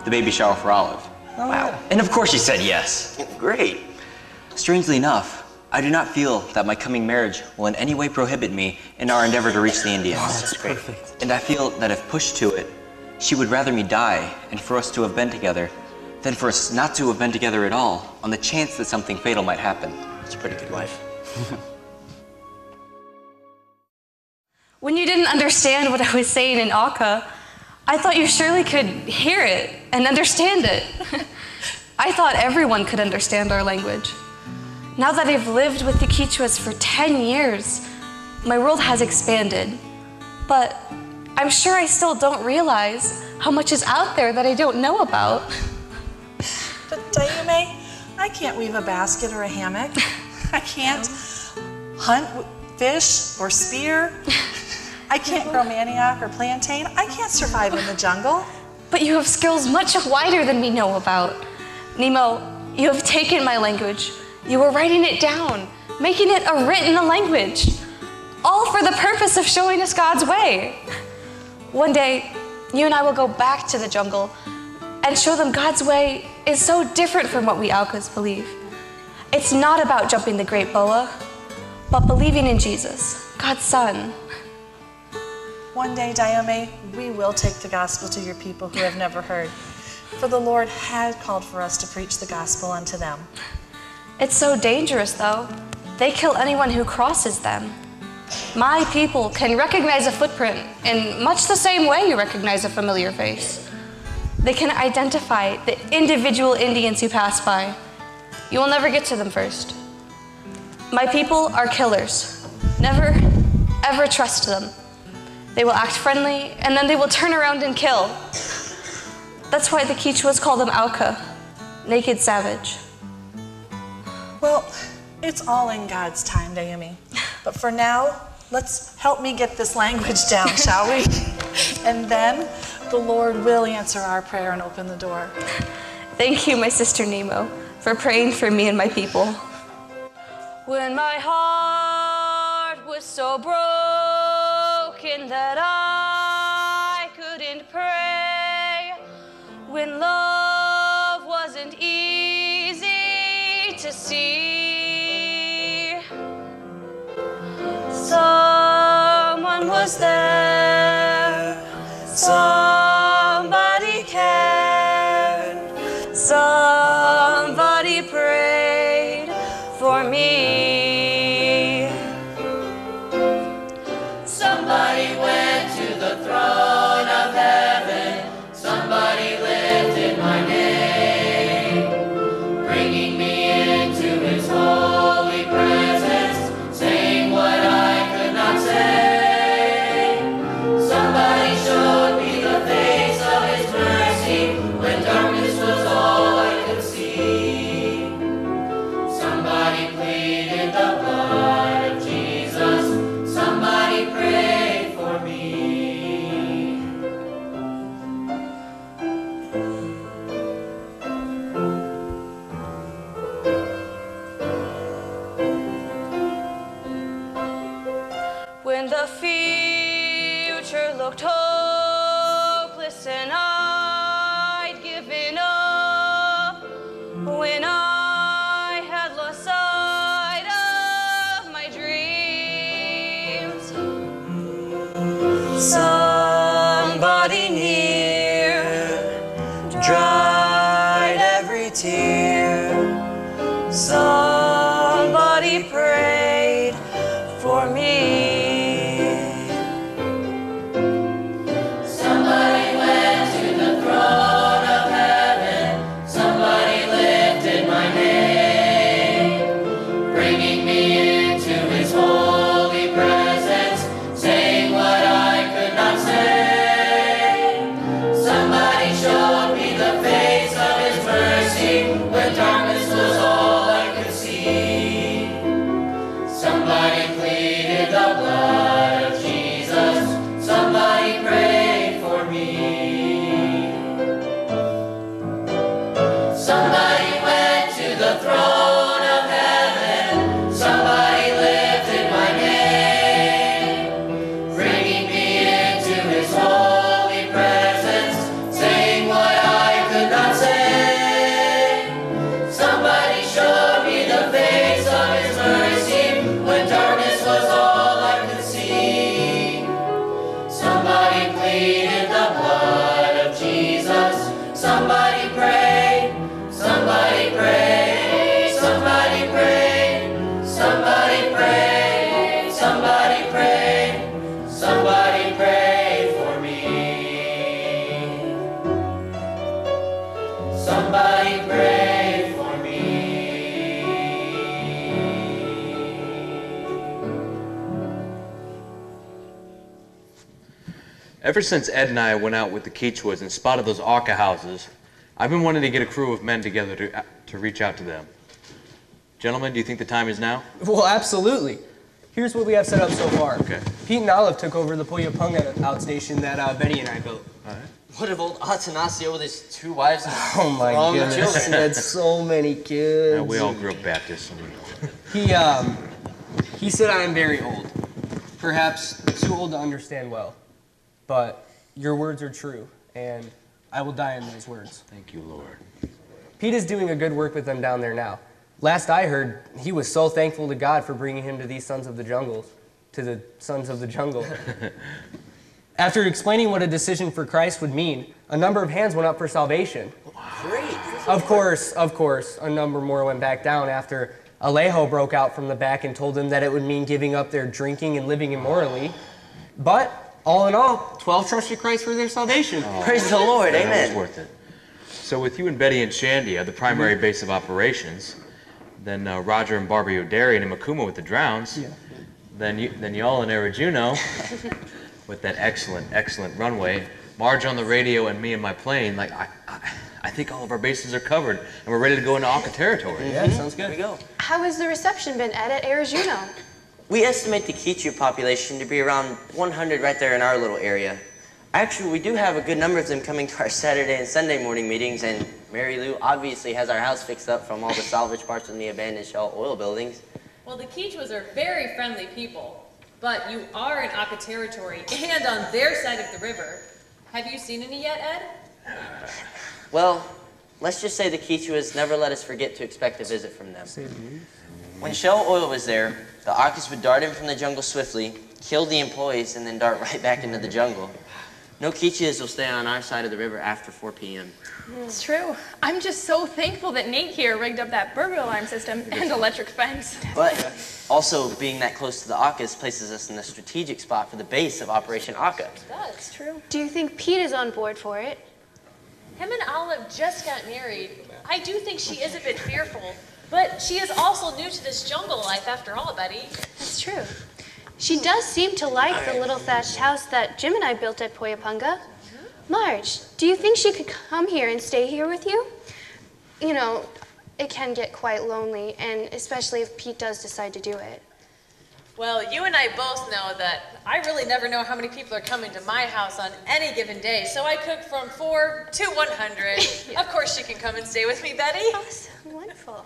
the baby shower for Olive. Oh, wow. Yeah. And of course she said yes. Great. Strangely enough, I do not feel that my coming marriage will in any way prohibit me in our endeavor to reach the Indians. Oh, that's perfect. And I feel that if pushed to it, she would rather me die and for us to have been together than for us not to have been together at all on the chance that something fatal might happen. That's a pretty good wife. When you didn't understand what I was saying in Aka, I thought you surely could hear it and understand it. I thought everyone could understand our language. Now that I've lived with the Quichuas for 10 years, my world has expanded. But I'm sure I still don't realize how much is out there that I don't know about. But Dayume, I can't weave a basket or a hammock. I can't hunt fish or spear. I can't grow manioc or plantain. I can't survive in the jungle. But you have skills much wider than we know about. Nemo, you have taken my language. You were writing it down, making it a written language, all for the purpose of showing us God's way. One day, you and I will go back to the jungle and show them God's way is so different from what we Aucas believe. It's not about jumping the great boa, but believing in Jesus, God's Son. One day, Dayume, we will take the gospel to your people who have never heard, for the Lord had called for us to preach the gospel unto them. It's so dangerous, though. They kill anyone who crosses them. My people can recognize a footprint in much the same way you recognize a familiar face. They can identify the individual Indians who pass by. You will never get to them first. My people are killers. Never, ever trust them. They will act friendly, and then they will turn around and kill. That's why the Quichuas call them Auca, naked savage. Well, it's all in God's time, Dayume. But for now, let's help me get this language down, shall we? And then the Lord will answer our prayer and open the door. Thank you, my sister Nemo, for praying for me and my people. When my heart was so broken that I couldn't pray, when love wasn't easy to see, someone was there, somebody cared, somebody prayed for me. Somebody went to the throne of heaven, somebody lifted my name, bringing me into his holy presence, saying what I could not say. Somebody showed me the face of his mercy when darkness was all I could see. Somebody pleaded the blood of Jesus, somebody prayed for me. When the future looked hopeless and I'd given up, when I had lost sight of my dreams, somebody near dried every tear, somebody prayed for me. Somebody went to the throne of heaven, somebody lifted my name, bringing me into his holy presence, saying what I could not say. Somebody showed me the face of his mercy when darkness was all I could see. Somebody pray, somebody pray, somebody pray, somebody pray, somebody pray, somebody pray for me. Somebody pray for me. Ever since Ed and I went out with the Quichuas and spotted those Auca houses, I've been wanting to get a crew of men together to reach out to them. Gentlemen, do you think the time is now? Well, absolutely. Here's what we have set up so far. Okay. Pete and Olive took over the Poyapunga outstation that Betty and I built. All right. What if old Atanasio with his 2 wives and Oh my all the goodness, he children? had so many kids. Yeah, we all grew up Baptist. He said I am very old. Perhaps too old to understand well. But your words are true, and I will die in those words. Thank you, Lord. Pete is doing a good work with them down there now. Last I heard, he was so thankful to God for bringing him to these sons of the jungle. After explaining what a decision for Christ would mean, a number of hands went up for salvation. Great. Of course, a number more went back down after Alejo broke out from the back and told them that it would mean giving up their drinking and living immorally. But all in all, 12 trusted Christ for their salvation. Praise the Lord, That amen. was worth it. So with you and Betty and Shandy, the primary base of operations, then Roger and Barbara Youderian and Makuma with the drowns, then y'all and Arajuno with that excellent runway, Marge on the radio and me and my plane, like I think all of our bases are covered and we're ready to go into Auca territory. Yeah, sounds good. Here we go. How has the reception been, Ed, at Arajuno? We estimate the Quichu population to be around 100 right there in our little area. Actually, we do have a good number of them coming to our Saturday and Sunday morning meetings, and Mary Lou obviously has our house fixed up from all the salvage parts from the abandoned Shell oil buildings. Well, the Quichuas are very friendly people, but you are in Auca territory and on their side of the river. Have you seen any yet, Ed? Well, let's just say the Quichuas never let us forget to expect a visit from them. When Shell Oil was there, the Aucas would dart in from the jungle swiftly, kill the employees, and then dart right back into the jungle. No Quichuas will stay on our side of the river after 4 p.m. It's true. I'm just so thankful that Nate here rigged up that burglar alarm system and electric fence. But also, being that close to the Aucas places us in a strategic spot for the base of Operation Auca. That's true. Do you think Pete is on board for it? Him and Olive just got married. I do think she is a bit fearful, but she is also new to this jungle life after all, Betty. That's true. She does seem to like the little thatched house that Jim and I built at Poyapunga. Marge, do you think she could come here and stay here with you? You know, it can get quite lonely, and especially if Pete does decide to do it. Well, you and I both know that I really never know how many people are coming to my house on any given day, so I cook from 4 to 100. Of course she can come and stay with me, Betty. Awesome, wonderful.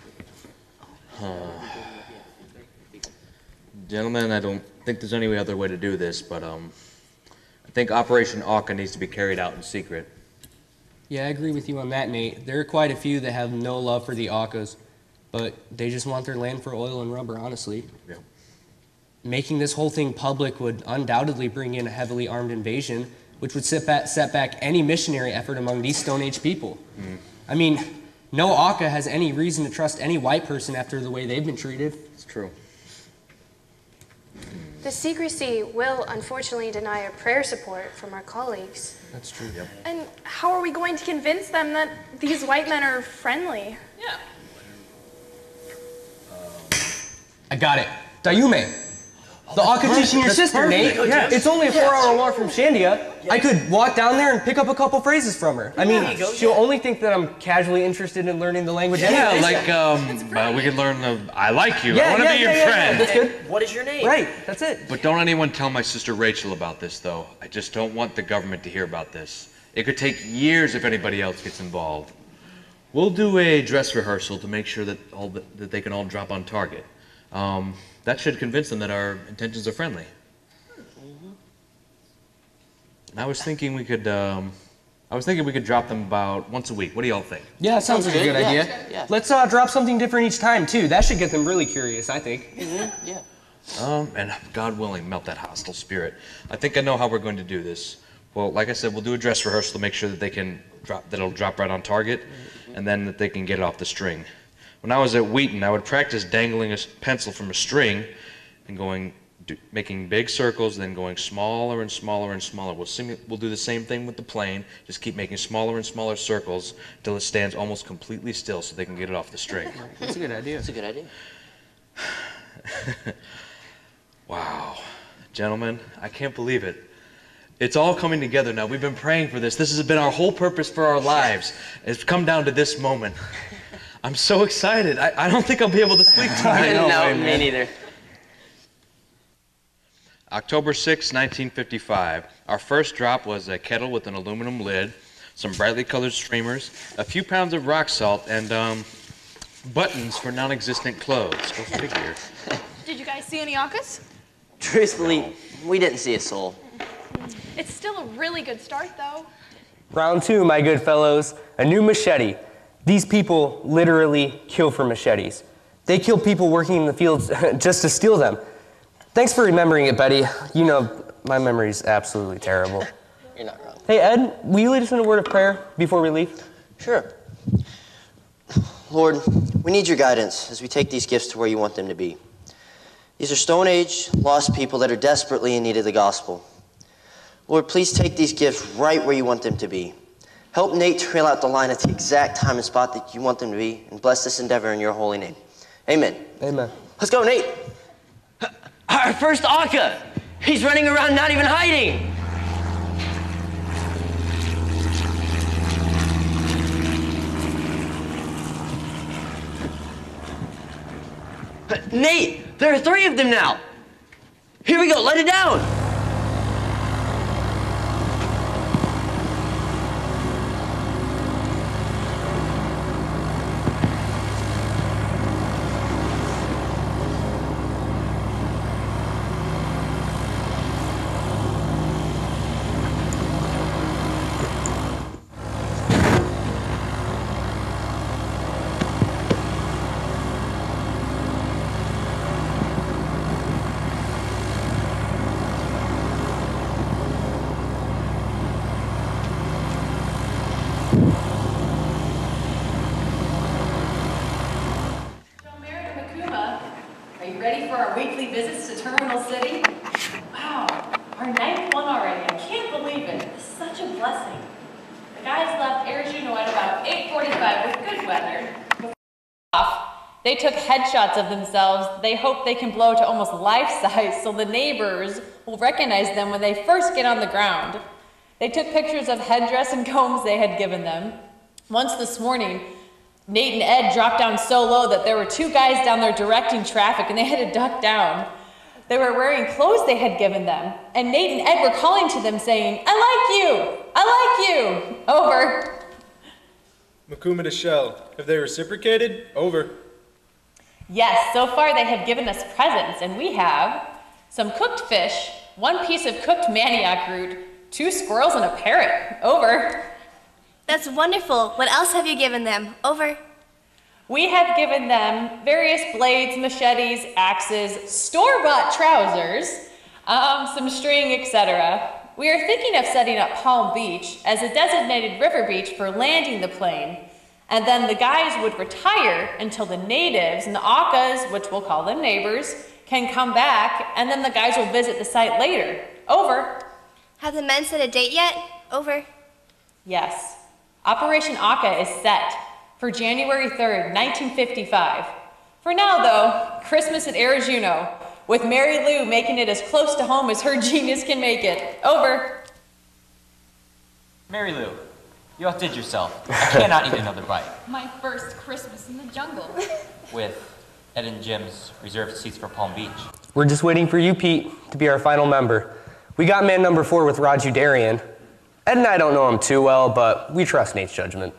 Gentlemen, I don't think there's any other way to do this, but I think Operation Auca needs to be carried out in secret. Yeah, I agree with you on that, Nate. There are quite a few that have no love for the Aucas, but they just want their land for oil and rubber, honestly. Yeah. Making this whole thing public would undoubtedly bring in a heavily armed invasion, which would set back any missionary effort among these Stone Age people. I mean, no Auca has any reason to trust any white person after the way they've been treated. It's true. The secrecy will unfortunately deny our prayer support from our colleagues. That's true. Yep. And how are we going to convince them that these white men are friendly? Yeah. I got it. Dayume. The Auca teaching your sister, Nate. Yeah. It's only a 4-hour walk from Shandia. I could walk down there and pick up a couple phrases from her. I mean, she'll only think that I'm casually interested in learning the language anyway. Yeah, we could learn the I like you, I want to be your friend. That's good. What is your name? Right, that's it. But don't anyone tell my sister Rachel about this, though. I just don't want the government to hear about this. It could take years if anybody else gets involved. We'll do a dress rehearsal to make sure that that they can all drop on target. That should convince them that our intentions are friendly. I was thinking we could drop them about once a week. What do y'all think? Yeah, that sounds like a good idea. Yeah. Let's drop something different each time, too. That should get them really curious, I think. Yeah. And God willing, melt that hostile spirit. I think I know how we're going to do this. Well, like I said, we'll do a dress rehearsal to make sure that they can that'll drop right on target, and then that they can get it off the string. When I was at Wheaton, I would practice dangling a pencil from a string and making big circles, then going smaller and smaller and smaller. We'll do the same thing with the plane, just keep making smaller and smaller circles until it stands almost completely still so they can get it off the string. That's a good idea. That's a good idea. Wow. Gentlemen, I can't believe it. It's all coming together now. We've been praying for this. This has been our whole purpose for our lives. It's come down to this moment. I'm so excited. I don't think I'll be able to sleep tonight. No, me neither. October 6, 1955. Our first drop was a kettle with an aluminum lid, some brightly colored streamers, a few pounds of rock salt, and buttons for non-existent clothes. Go figure. Did you guys see any Aucas? Truthfully, we didn't see a soul. It's still a really good start, though. Round 2, my good fellows. A new machete. These people literally kill for machetes. They kill people working in the fields just to steal them. Thanks for remembering it, Betty. You know, my memory's absolutely terrible. You're not wrong. Hey, Ed, will you lead us in a word of prayer before we leave? Sure. Lord, we need your guidance as we take these gifts to where you want them to be. These are Stone Age, lost people that are desperately in need of the gospel. Lord, please take these gifts right where you want them to be. Help Nate trail out the line at the exact time and spot that you want them to be, and bless this endeavor in your holy name. Amen. Amen. Let's go, Nate. Our first Aka. He's running around not even hiding. Nate, there are 3 of them now. Here we go, let it down. Ready for our weekly visits to Terminal City? Wow, our 9th one already. I can't believe it. It's such a blessing. The guys left Arizona at about 8:45 with good weather. Before they took headshots of themselves. They hope they can blow to almost life-size so the neighbors will recognize them when they first get on the ground. They took pictures of headdress and combs they had given them. Once this morning, Nate and Ed dropped down so low that there were 2 guys down there directing traffic and they had to duck down. They were wearing clothes they had given them, and Nate and Ed were calling to them saying, "I like you! I like you!" Over. Makuma to Shell. Have they reciprocated? Over. Yes, so far they have given us presents, and we have some cooked fish, 1 piece of cooked manioc root, 2 squirrels, and a parrot. Over. That's wonderful. What else have you given them? Over. We have given them various blades, machetes, axes, store-bought trousers, some string, etc. We are thinking of setting up Palm Beach as a designated river beach for landing the plane, and then the guys would retire until the natives and the Aucas, which we'll call them neighbors, can come back, and then the guys will visit the site later. Over. Have the men set a date yet? Over. Yes. Operation Aka is set for January 3rd, 1955. For now, though, Christmas at Arizona, with Mary Lou making it as close to home as her genius can make it. Over. Mary Lou, you outdid yourself. I cannot eat another bite. My first Christmas in the jungle. With Ed and Jim's reserved seats for Palm Beach. We're just waiting for you, Pete, to be our final member. We got man number 4 with Youderian. Ed and I don't know him too well, but we trust Nate's judgment.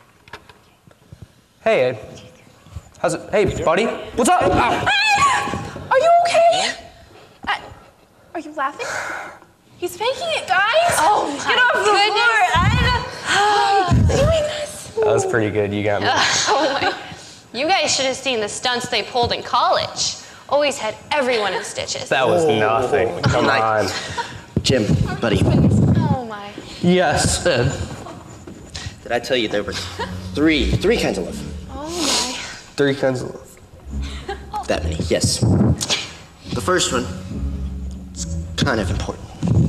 Hey, Ed. How's it? Hey, buddy. What's up? Are you okay? Are you laughing? He's faking it, guys. Oh my Get off the floor. Are you doing this? That was pretty good. You got me. Oh my. You guys should have seen the stunts they pulled in college. Always had everyone in stitches. That was nothing. Come on. Jim, buddy. Oh my. Yes, Ed. Did I tell you there were three kinds of love? Oh my. 3 kinds of love. That many, yes. The first one is kind of important.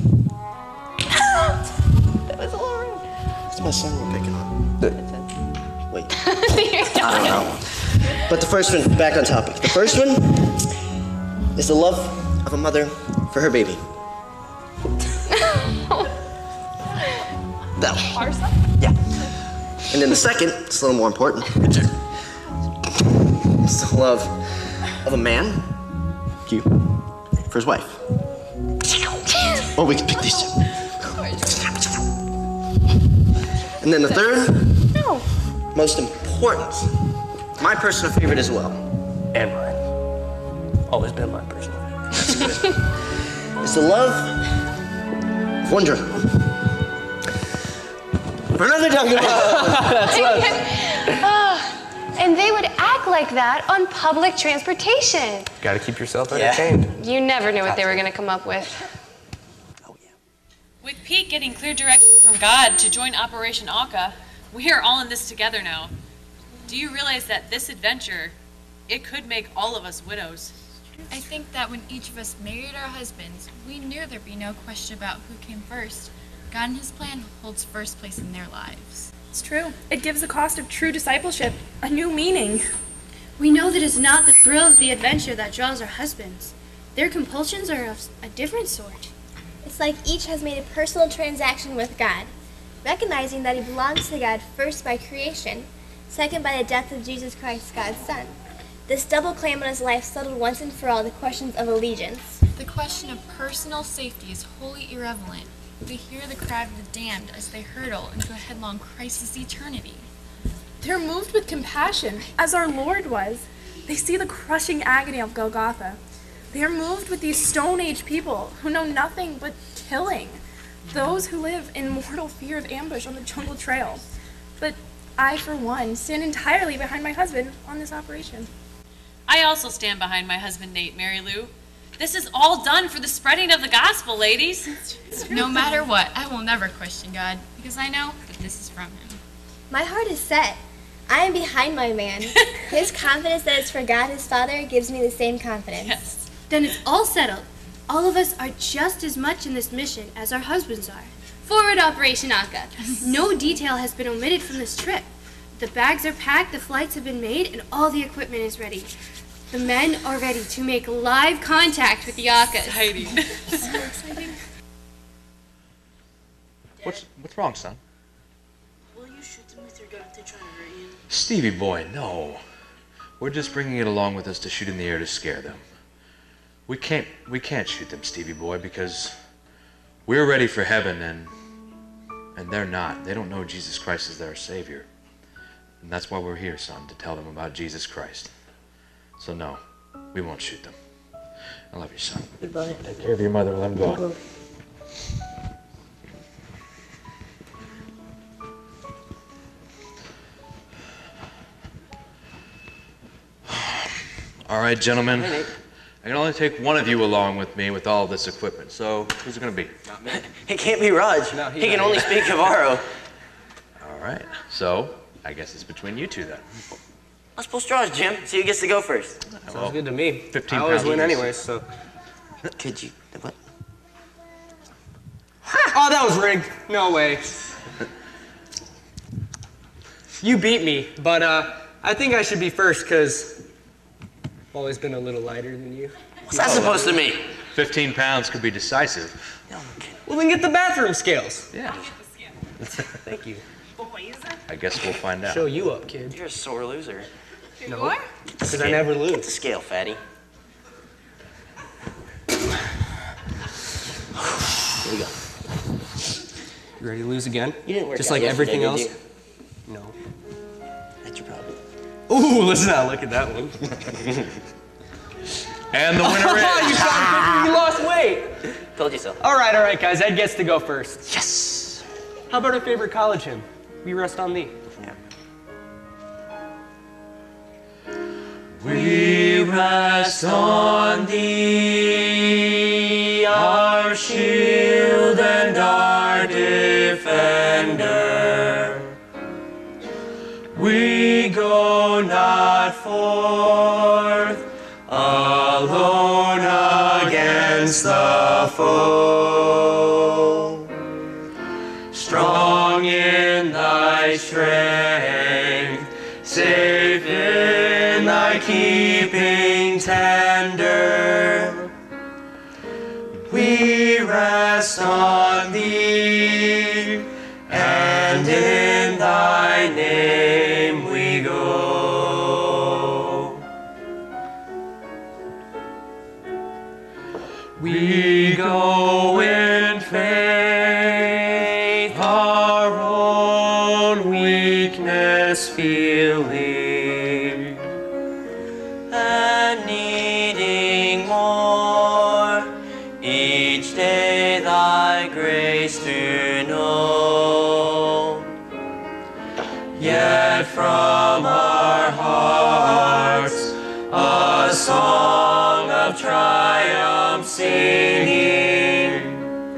That was a little rude. It's my son we're picking on. Wait. I don't know. But the first one, back on topic. The first one is the love of a mother for her baby. That one. Our son? Yeah. And then the second, it's a little more important. It's the love of a man, you, for his wife. Or we can pick these two. And then the third, most important, my personal favorite as well. And mine. Always been my personal favorite. It's the love of one drunk. For another drunken love. And they would act like that on public transportation. Gotta keep yourself entertained. You never knew what they were going to come up with. With Pete getting clear direction from God to join Operation Aka, we are all in this together now. Do you realize that this adventure, it could make all of us widows? I think that when each of us married our husbands, we knew there'd be no question about who came first. God and his plan holds first place in their lives. It's true. It gives the cost of true discipleship a new meaning. We know that it's not the thrill of the adventure that draws our husbands. Their compulsions are of a different sort. It's like each has made a personal transaction with God, recognizing that he belongs to God first by creation, second by the death of Jesus Christ, God's Son. This double claim on his life settled once and for all the questions of allegiance. The question of personal safety is wholly irrelevant. We hear the cry of the damned as they hurtle into a headlong crisis eternity. They're moved with compassion, as our Lord was. They see the crushing agony of Golgotha. They are moved with these Stone Age people who know nothing but killing, those who live in mortal fear of ambush on the jungle trail. But I, for one, stand entirely behind my husband on this operation. I also stand behind my husband, Nate, Mary Lou. This is all done for the spreading of the gospel, ladies. No matter what, I will never question God, because I know that this is from him. My heart is set. I am behind my man. His confidence that it's for God, his Father, gives me the same confidence. Yes. Then it's all settled. All of us are just as much in this mission as our husbands are. Forward, Operation Aka. No detail has been omitted from this trip. The bags are packed, the flights have been made, and all the equipment is ready. The men are ready to make live contact with the Akas. Exciting. So exciting. What's wrong, son? Will you shoot them with your gun if they try to hurt you? Stevie boy, no. We're just bringing it along with us to shoot in the air to scare them. We can't shoot them, Stevie boy, because we're ready for heaven and they're not. They don't know Jesus Christ is their Savior. And that's why we're here, son, to tell them about Jesus Christ. So no, we won't shoot them. I love you, son. Goodbye. Take care of your mother. Let him go. Goodbye. All right, gentlemen. I can only take one of you along with me with all this equipment. So who's it going to be? Not me. It can't be Raj. No, he can only speak Curaray. All right. So I guess it's between you two then. Let's pull straws, Jim. See who gets to go first. Sounds good to me. 15 I always pounds win each. anyway, so. Could you? What? Oh, that was rigged. No way. You beat me, but I think I should be first because I've always been a little lighter than you. What's that supposed to mean? 15 pounds could be decisive. Well, then get the bathroom scales. Yeah. Thank you. I guess we'll find out. Show you up, kid. You're a sore loser. No, because I never lose. Get the scale, fatty. Here we go. You ready to lose again? You didn't work Just out like yesterday, everything else? did you? No. That's your problem. Ooh, let's not look at that one. And the winner is... You shot quicker, you lost weight. Told you so. All right, guys. Ed gets to go first. Yes. How about our favorite college hymn? We rest on thee. Yeah. We rest on thee, our shield and our defender. We go not forth alone against the foe. Strong in thy strength, safe in thy keeping tender, we rest on thee, and in thy name we go. We go in faith, our own weakness feeling, and needing more each day thy grace to know. Yet from our hearts a song of triumph singing,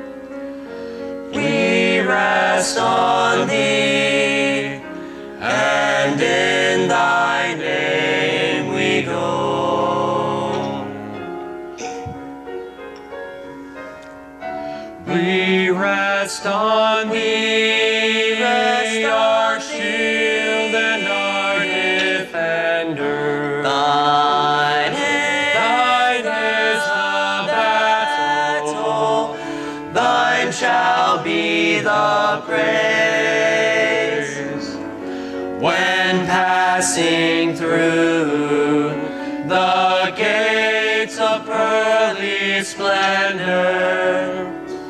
we rest on thee, and in thy name we go. We rest on thee, our shield and our defender. Thine is the battle, thine shall be the praise. When passing through the gates of pearly splendor,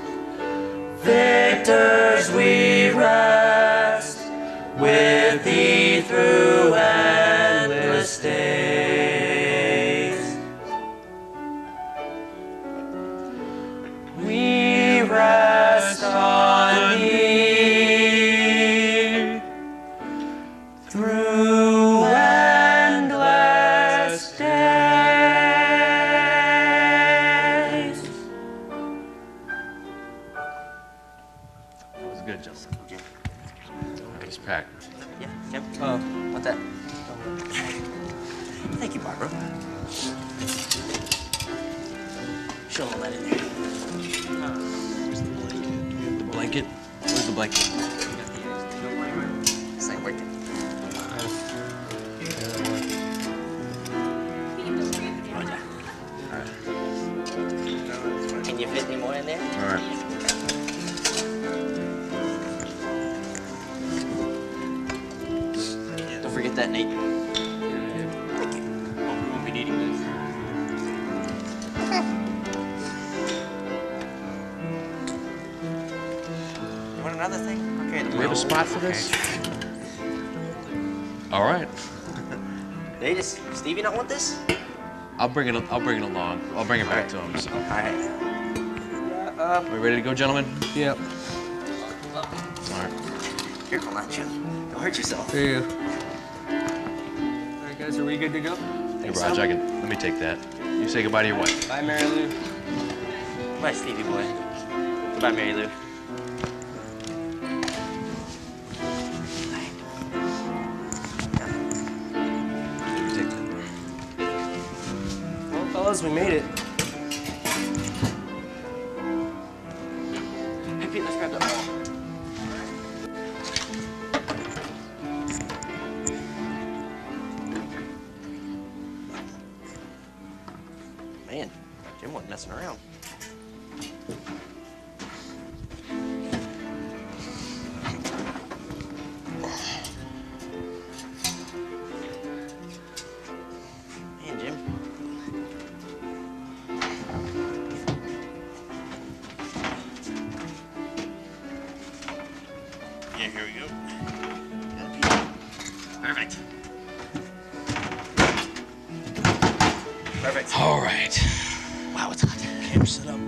victors we rest with thee through endless days. We rest on thee through endless days. That was good, Justin. Nice pack. Yeah, Jim? What's that? Thank you, Barbara. Show all that in there. The blanket? Where's the blanket? This ain't working. Can you fit any more in there? All right. Don't forget that, Nate. We won't be needing this. You want another thing? Okay. Do we have a spot for this? All right. Steve, you don't want this? I'll bring it along. I'll bring it back to him. So. All right. Are we ready to go, gentlemen? Yep. All right. Careful, not Jim. Don't hurt yourself. See you. All right, guys, are we good to go? Hey, Raj, let me take that. You say goodbye to your wife. Bye, Mary Lou. Goodbye, Stevie boy. Goodbye, Mary Lou. Well, fellas, we made it. Hey, Pete, let's grab that ball. Man, Jim wasn't messing around. Man, Jim. Yeah, here we go. Perfect. Perfect. All right. Wow, it's hot. Camera set up.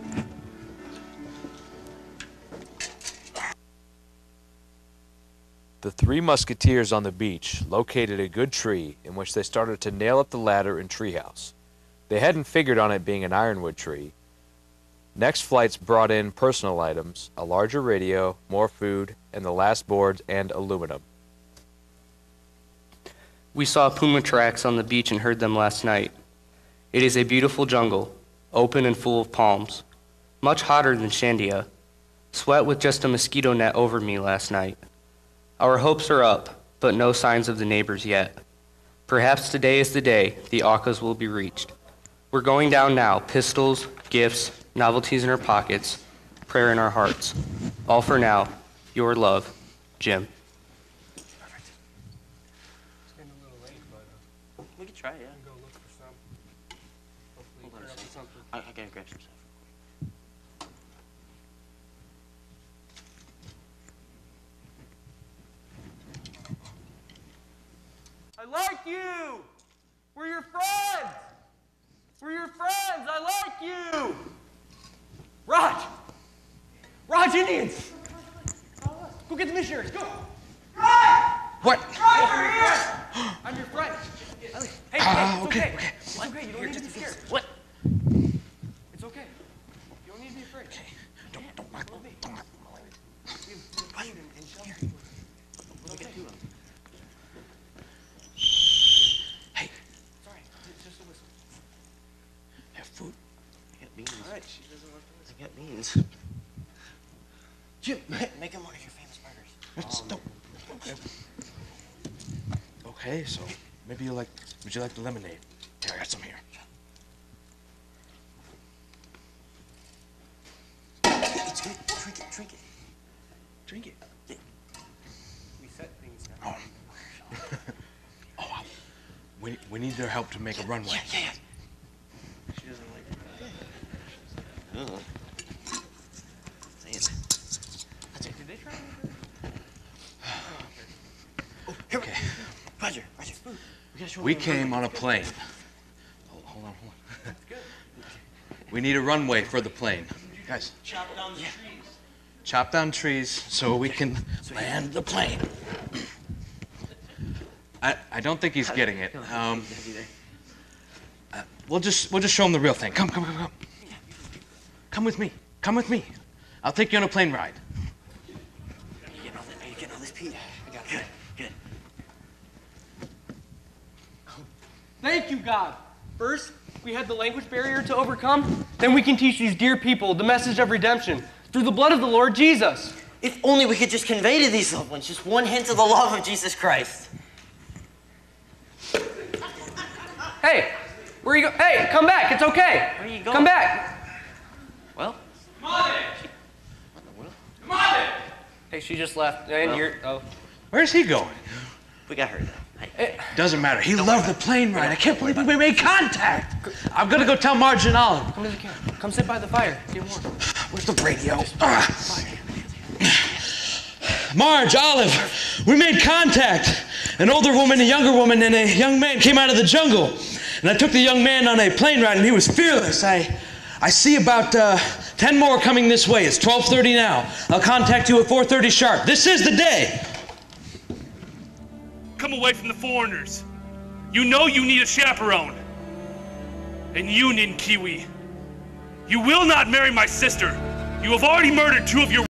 The three musketeers on the beach located a good tree in which they started to nail up the ladder and treehouse. They hadn't figured on it being an ironwood tree. Next flights brought in personal items, a larger radio, more food, and the last boards and aluminum. We saw puma tracks on the beach and heard them last night. It is a beautiful jungle, open and full of palms. Much hotter than Shandia. Sweat with just a mosquito net over me last night. Our hopes are up, but no signs of the neighbors yet. Perhaps today is the day the Aucas will be reached. We're going down now, pistols, gifts, novelties in our pockets, prayer in our hearts. All for now, your love, Jim. Perfect. It's getting a little late, but we could try, yeah. Go look for some. Hold on a second. I gotta grab some stuff. I like you! We're your friends! We're your friends! I like you! Raj! Raj, Indians! Go get the missionaries, go! Raj! What? Raj, you're here! I'm your friend. Elliot, hey, it's okay. It's okay, you don't need to be scared. What? It's okay. You don't need to be afraid. Okay. Don't knock me. Don't knock me. Food and shelter. What do we get to him? Hey. Sorry, it's just a whistle. Have food. I got beans. All right, she doesn't want this. I got beans. Jim, Make him one of your famous burgers. Okay, so maybe would you like the lemonade? Here, I got some here. It's good. Drink it, drink it. Drink it. Yeah. We set things down. Oh, we need their help to make a runway. Yeah. She doesn't like it. Ugh. Say it. That's it. Did they try to Oh, here. Okay. Roger. We gotta show We them came on a plane. Hold on. We need a runway for the plane. Guys. chop down the trees. Chop down trees so we can land the plane. I don't think he's getting it. We'll just show him the real thing. Come. Come with me. I'll take you on a plane ride. Are you getting all this, Pete? I got it. Good. Thank you, God. First, we had the language barrier to overcome. Then we can teach these dear people the message of redemption through the blood of the Lord Jesus. If only we could just convey to these loved ones just one hint of the love of Jesus Christ. Hey, where are you going? Hey, come back. It's okay. Where are you going? Come back. Well? Come on in. What in the world? Come on in. Hey, she just left. And Well. you're... Oh. Where's he going? We got her, though. Hey. Doesn't matter. He loved the plane ride. I can't believe we made contact. I'm gonna go tell Marge and Olive. Come to the camp. Come sit by the fire. Get warm. Where's the radio? Marge, Olive, we made contact. An older woman, a younger woman, and a young man came out of the jungle. And I took the young man on a plane ride, and he was fearless. I see about 10 more coming this way. It's 12:30 now. I'll contact you at 4:30 sharp. This is the day. Come away from the foreigners. You know you need a chaperone. And you, Ninkiwi, you will not marry my sister. You have already murdered 2 of your